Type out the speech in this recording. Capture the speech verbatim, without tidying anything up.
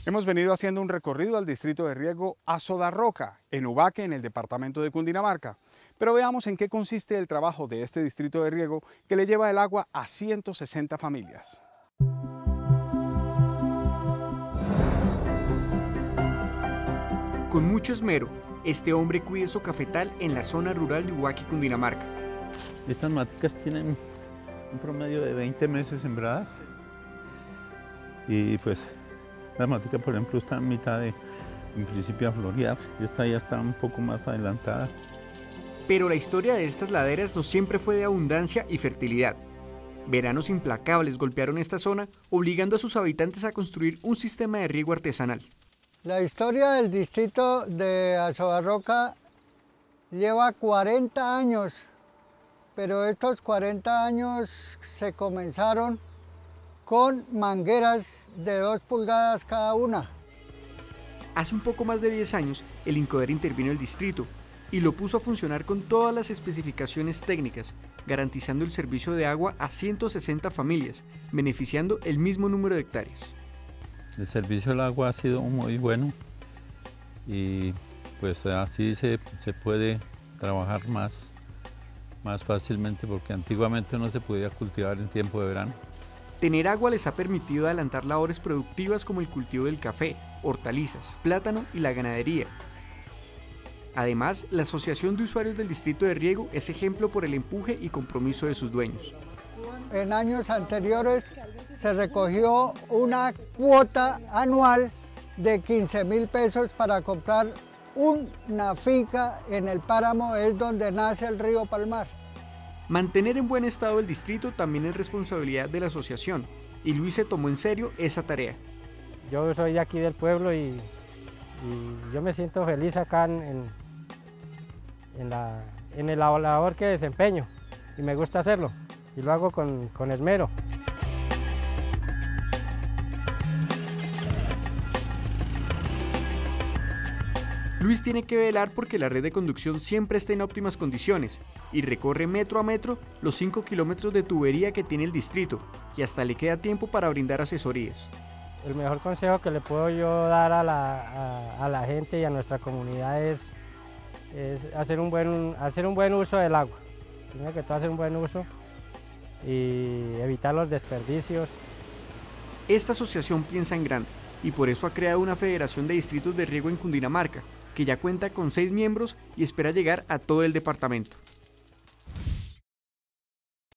Hemos venido haciendo un recorrido al distrito de riego Azodarroca, en Ubaque, en el departamento de Cundinamarca. Pero veamos en qué consiste el trabajo de este distrito de riego que le lleva el agua a ciento sesenta familias. Con mucho esmero, este hombre cuida su cafetal en la zona rural de Ubaque, Cundinamarca. Estas maticas tienen un promedio de veinte meses sembradas y pues la matica, por ejemplo, está en mitad de, en principio, a florear, y esta ya está un poco más adelantada. Pero la historia de estas laderas no siempre fue de abundancia y fertilidad. Veranos implacables golpearon esta zona, obligando a sus habitantes a construir un sistema de riego artesanal. La historia del distrito de Azodarroca lleva cuarenta años, pero estos cuarenta años se comenzaron con mangueras de dos pulgadas cada una. Hace un poco más de diez años, el INCODER intervino en el distrito y lo puso a funcionar con todas las especificaciones técnicas, garantizando el servicio de agua a ciento sesenta familias, beneficiando el mismo número de hectáreas. El servicio del agua ha sido muy bueno y pues así se, se puede trabajar más, más fácilmente, porque antiguamente no se podía cultivar en tiempo de verano. Tener agua les ha permitido adelantar labores productivas como el cultivo del café, hortalizas, plátano y la ganadería. Además, la Asociación de Usuarios del Distrito de Riego es ejemplo por el empuje y compromiso de sus dueños. En años anteriores se recogió una cuota anual de quince mil pesos para comprar una finca en el páramo, es donde nace el río Palmar. Mantener en buen estado el distrito también es responsabilidad de la asociación, y Luis se tomó en serio esa tarea. Yo soy de aquí del pueblo y, y yo me siento feliz acá en, en, en, la, en el labor que desempeño, y me gusta hacerlo, y lo hago con, con esmero. Luis tiene que velar porque la red de conducción siempre esté en óptimas condiciones y recorre metro a metro los cinco kilómetros de tubería que tiene el distrito, y hasta le queda tiempo para brindar asesorías. El mejor consejo que le puedo yo dar a la, a, a la gente y a nuestra comunidad es, es hacer, un buen, hacer un buen uso del agua. Primero que todo, hacer un buen uso y evitar los desperdicios. Esta asociación piensa en grande y por eso ha creado una federación de distritos de riego en Cundinamarca, que ya cuenta con seis miembros y espera llegar a todo el departamento.